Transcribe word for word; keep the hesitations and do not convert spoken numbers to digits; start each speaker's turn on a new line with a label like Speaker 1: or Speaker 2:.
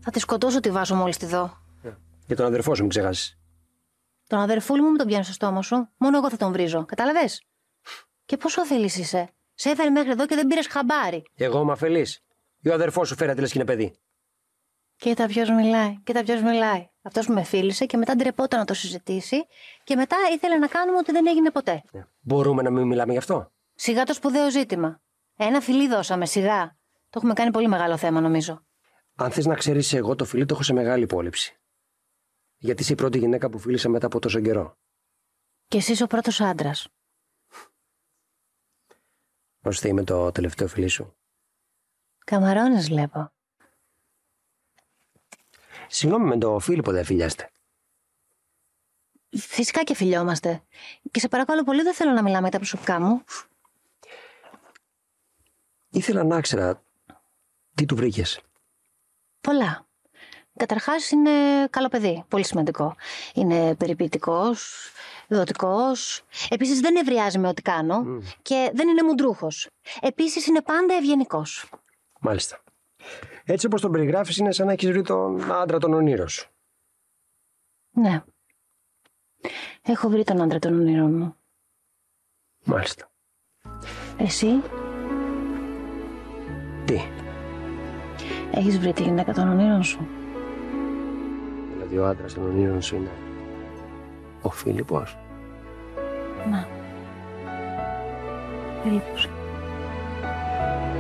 Speaker 1: Θα τη σκοτώσω τη Βάσο μόλις τη δω.
Speaker 2: Και τον αδερφό σου, μην ξεχάσεις.
Speaker 1: Τον αδερφούλη μου μην τον πιάνει στο στόμα σου. Μόνο εγώ θα τον βρίζω. Κατάλαβες? Και πόσο αφελής είσαι. Σε έφερε μέχρι εδώ και δεν πήρες χαμπάρι.
Speaker 2: Εγώ είμαι αφελής. Ή ο αδερφός σου φέρατε λες και είναι παιδί.
Speaker 1: Κοίτα ποιος μιλάει, κοίτα ποιος μιλάει. Αυτός που με φίλησε και μετά ντρεπόταν να το συζητήσει και μετά ήθελε να κάνουμε ότι δεν έγινε ποτέ.
Speaker 2: Yeah. Μπορούμε να μην μιλάμε γι' αυτό?
Speaker 1: Σιγά το σπουδαίο ζήτημα. Ένα φιλί δώσαμε, σιγά. Το έχουμε κάνει πολύ μεγάλο θέμα, νομίζω.
Speaker 2: Αν θες να ξέρεις, εγώ το φιλί το έχω σε μεγάλη υπόλοιψη. Γιατί είσαι η πρώτη γυναίκα που φίλησα μετά από τόσο καιρό.
Speaker 1: Και εσύ ο πρώτος άντρας.
Speaker 2: Ώστε είμαι το τελευταίο φιλί σου.
Speaker 1: Καμαρώνες βλέπω.
Speaker 2: Συγγνώμη, με το Φίλιππο δεν φιλιάστε?
Speaker 1: Φυσικά και φιλιόμαστε. Και σε παρακαλώ πολύ, δεν θέλω να μιλάμε για τα προσωπικά μου.
Speaker 2: Ήθελα να ξέρω τι του βρήκες.
Speaker 1: Πολλά. Καταρχάς είναι καλό παιδί, πολύ σημαντικό. Είναι περιποιητικός, δοτικός. Επίσης δεν ευριάζει με ό,τι κάνω mm. και δεν είναι μουντρούχος. Επίσης είναι πάντα ευγενικός.
Speaker 2: Μάλιστα. Έτσι όπως τον περιγράφεις είναι σαν να έχεις βρει τον άντρα των ονείρων σου.
Speaker 1: Ναι. Έχω βρει τον άντρα των ονείρων μου.
Speaker 2: Μάλιστα.
Speaker 1: Εσύ?
Speaker 2: Τι?
Speaker 1: Έχεις βρει τη γυναίκα των ονείρων σου?
Speaker 2: Δηλαδή ο άντρας των ονείρων σου είναι ο Φίλιππος?
Speaker 1: Ναι. Φίλιππος.